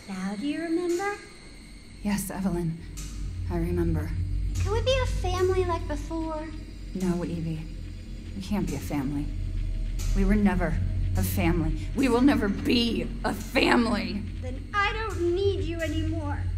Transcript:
Now do you remember? Yes, Evelyn. I remember. Can we be a family like before? No, Evie. We can't be a family. We were never a family. We will never be a family. Then I don't need you anymore.